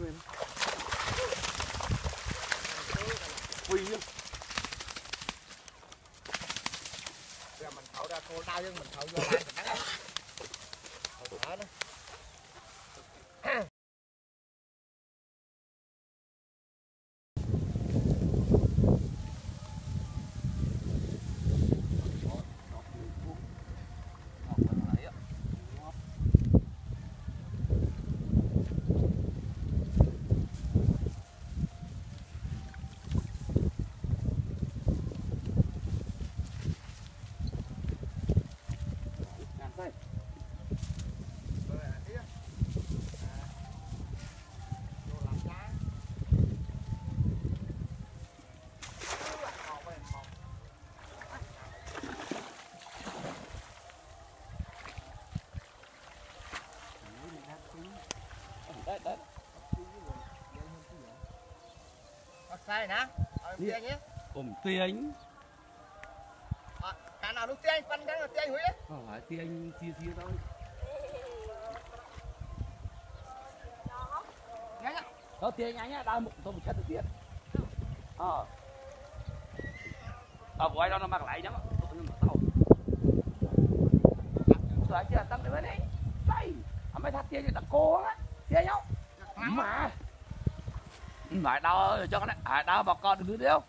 lên. Quỳ chứ. Giờ mình thấu ra cô đau nhưng mình thấu vô lại mình nắng. Thấu thở đó. Đấy. Sai nè. Tia nhé. Tia anh. Cả nào lúc tia anh phân cái là tia anh Huy đấy. Phải tia anh chia thôi. Nghe nhá. Đó tia anh nhá, đau một tôi một chết tiền. Bộ ai đó nó mặc lại nhá. Tôi tao. Rồi chưa tao tới đây. Đây. Mấy thắt tia cho tao cô á. Tia nhau. Mà. Lại đau cho cái này. Đau bà con được không?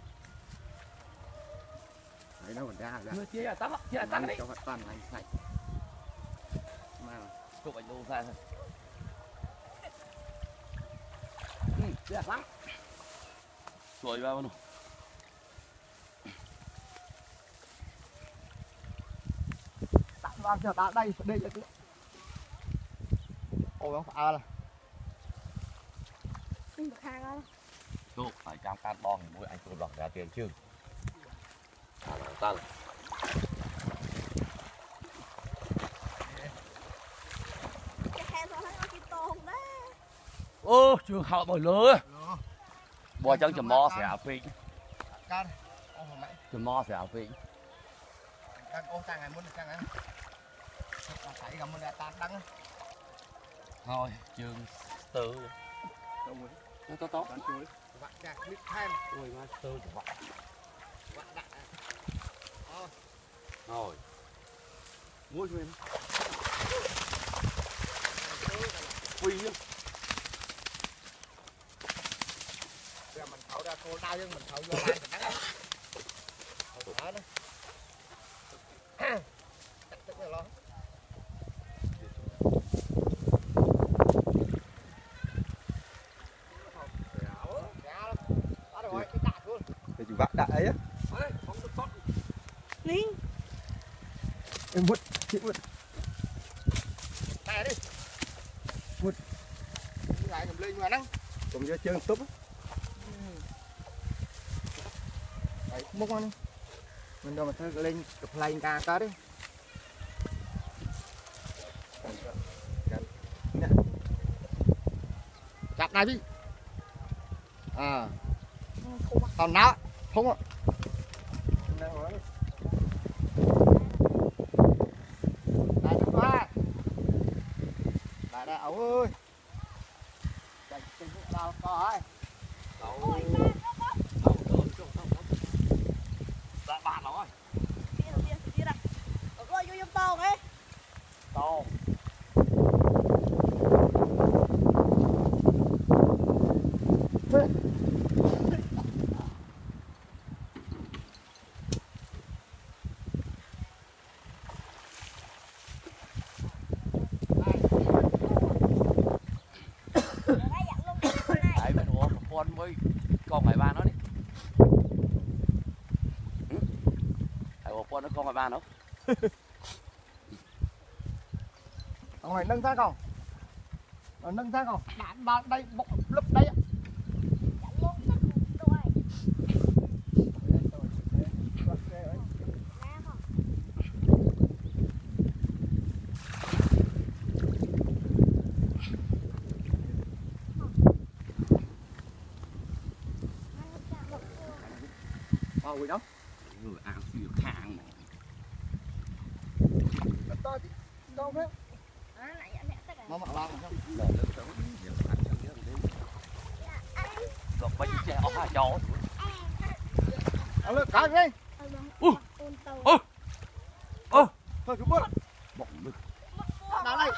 Đấy đâu còn ra Người chia là tắm đi. Cho các toàn lành sạch. Mà chụp ảnh đồ ra thôi. Đẹp lắm. Rồi vào luôn. tạm vào cho ta đây là cái. Ôi không phải là. Không được hàng đâu. Chụp phải cam can bong thì mỗi anh tôi lọc ra tiền chứ. Ta là ô trường học bồi lứa bò chân chùm mo xẻ phi Can. Ô mày. chùm mo xẻ phi Can ô sang ngày muốn được sang ngày. Phải gặp mình đã tan đắng. thôi trường từ nó tốt Bạn chuối. Bạn chạc biết thêm. ôi má từ của bạn Bạn đặt. rồi mua cho em quỳ chứ. Giờ mình thấu ra cô đau nhưng mình thấu vô lại mình nắng. Thấu thở đó. Chắc tức là lo. Để chú vác đại ấy á. Nín. Em vứt, chị vứt. Này đi. Vứt. Lại nhầm lên mà nắng. Cùng với chân túp á. Đấy, múc nó đi. Mình đâu mà thôi lên cặp lên ca cá đi. Chặt này đi. Còn nó không ạ. Đây nó qua. Đây ấu ơi. Đây trên đâu có ơi. Dạ bạn nó ơi. Đi này. Rồi vô giùm tàu ấy. Tàu. Đấy bên ủa con với con ngoài ba nó đi. Đấy ủa con nó con ngoài ba nó. Ông này nâng ra không? Nó nâng ra không? Đạn vào đây bốc lấp đây ạ. Ôi đâu? Người ăn siêu khang này. To thì đâu thế? Nãy mẹ tất cả. Nó mặc bao không? Lời lớn sống, giờ ăn chẳng nhớ chó. Lực cá đi. Thôi cứ bớt. Bỏng được. Đá này.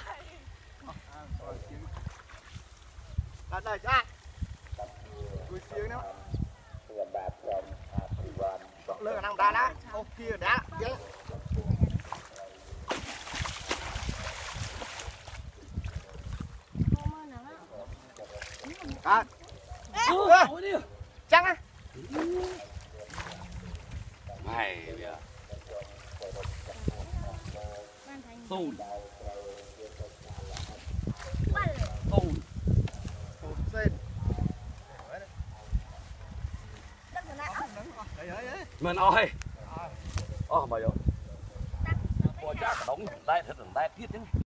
Đá này ra. Cùi xiếng nữa. Lơ cả năng đá đá. Ô kia đá. Cá. Ôi đi. Chắc á. Mày bây giờ. Tùn. Tùn. Sen. Mình ơi. Mày ơi. Ôi chắc đóng đây thật đóng đây tiết chứ.